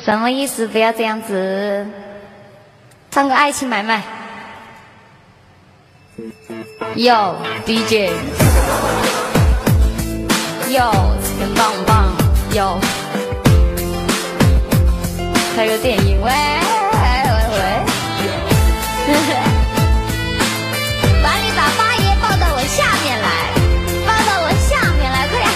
什么意思？不要这样子，唱个爱情买卖。哟 DJ， 哟很棒棒，哟，拍个电影喂。把你把八爷抱到我下面来，抱到我下面来，快点！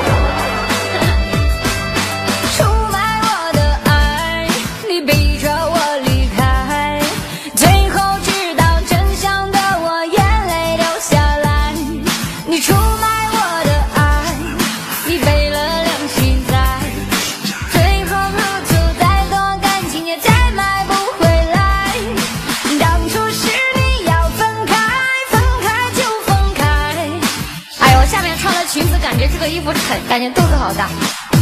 出卖我的爱，你逼着我离开，最后知道真相的我眼泪流下来。你出卖我的爱，你背了良心债，最后付出再多感情也再买不回来。当初是你要分开，分开就分开。哎呦，下面穿了裙子，感觉这个衣服沉，感觉肚子好大。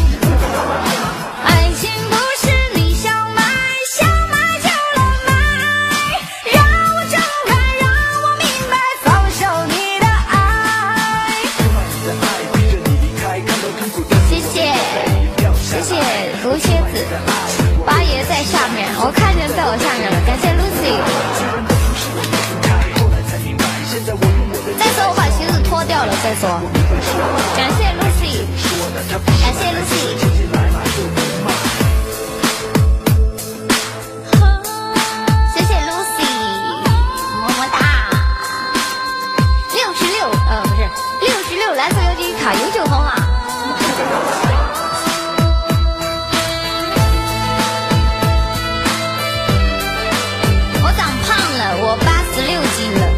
爱情不是你想买，想买就能买，让我睁开，让我明白，放手你的爱。谢谢谢谢卢蝎子，八爷在下面，我看见在我下面了，感谢 Lucy。再说我把鞋子脱掉了再说，感谢 Lucy， 感谢 Lucy。谢谢 Lucy， 么么哒。66，不是66，蓝色邮寄卡永久红啊。我长胖了，我86斤了。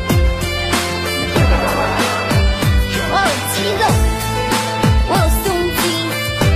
我有肌肉，我有胸肌。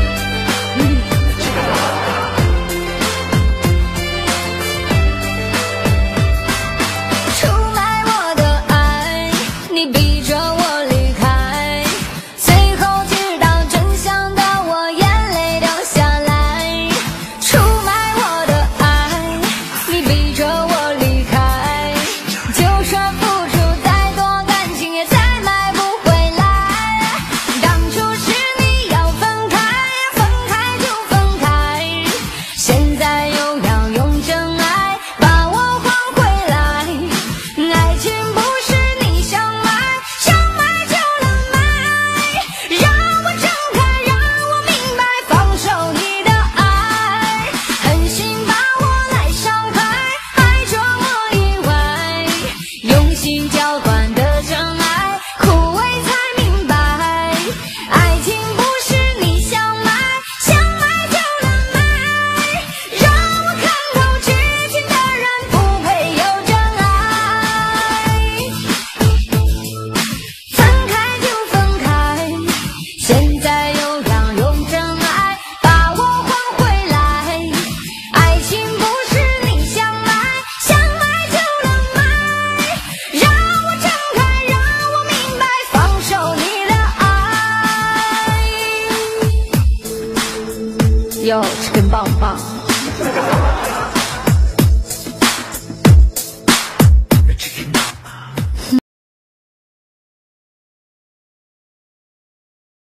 出卖我的爱，你逼着我离开，最后知道真相的我眼泪流下来。出卖我的爱，你逼着我离开，就算付出再多感情也再买不回来。当初是你要分开，分开就分开，现在又要用真爱把我还回来。爱情不是你想买，想买就能买，让我睁开，让我明白，放手你的爱，狠心把我来伤害，还装我意外，用心浇灌的真爱枯萎才明白。爱情不是你想买，想买就能买，让我看透痴情的人不配有真爱。分开就分开，现在又要用真爱把我还回来。爱情不是你想买，想买就能买，让我睁开，让我明白，放手你的爱。哟，这根棒棒。